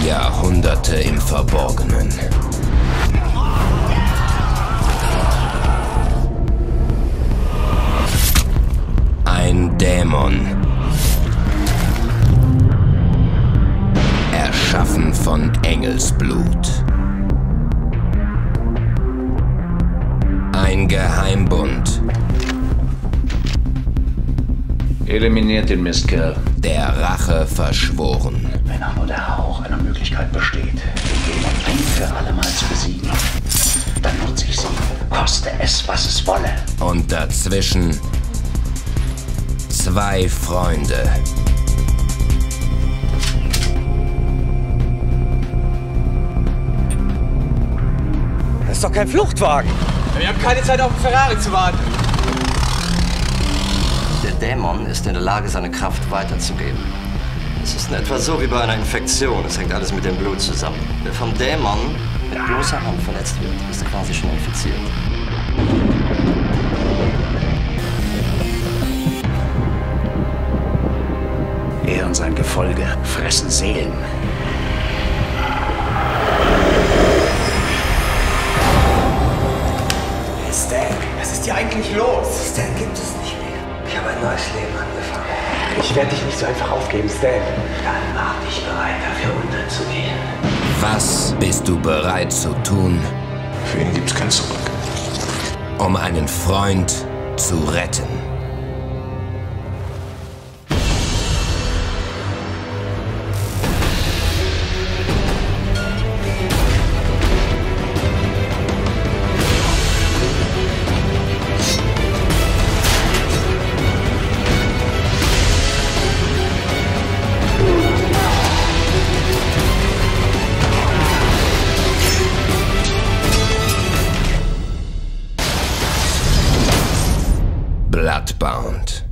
Jahrhunderte im Verborgenen. Ein Dämon. Erschaffen von Engelsblut. Ein Geheimbund. Eliminiert den Mistkerl. Der Rache verschworen. Wenn auch nur der Hauch einer Möglichkeit besteht, den Dämon ein für alle Mal zu besiegen, dann nutze ich sie, koste es, was es wolle. Und dazwischen zwei Freunde. Das ist doch kein Fluchtwagen. Wir haben keine Zeit, auf den Ferrari zu warten. Der Dämon ist in der Lage, seine Kraft weiterzugeben. Es ist in etwa so wie bei einer Infektion. Es hängt alles mit dem Blut zusammen. Wer vom Dämon mit bloßer Hand verletzt wird, ist quasi schon infiziert. Er und sein Gefolge fressen Seelen. Hey Stan, was ist hier eigentlich los? Stan gibt es nicht mehr. Ich habe ein neues Leben angefangen. Ich werde dich nicht so einfach aufgeben, Stan. Dann mach dich bereit, dafür unterzugehen. Was bist du bereit zu tun, Für ihn gibt's kein Zurück. um einen Freund zu retten? Bloodbound.